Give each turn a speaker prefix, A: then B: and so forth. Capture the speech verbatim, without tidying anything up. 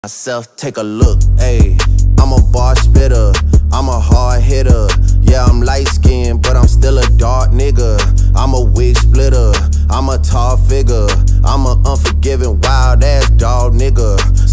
A: Myself, take a look, ayy. I'm a bar spitter, I'm a hard hitter. Yeah, I'm light skinned, but I'm still a dark nigga. I'm a wig splitter, I'm a tall figure. I'm a unforgiving, wild ass dog nigga.